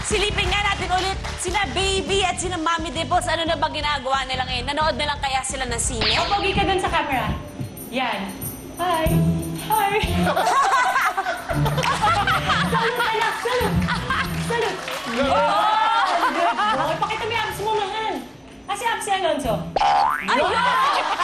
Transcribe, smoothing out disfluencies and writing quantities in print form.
Silipin nga natin ulit sina Baby at sina Mommy Dimples. Ano na ba ginagawa nila ngayon? Nanood na lang kaya sila ng sine? Pogi ka dun sa camera. Yan. Hi. Hi. Salud, anak. Salud. Salud. Okay, pakita mo yung abs mo naman. Kasi abs si Alonzo. Ayun!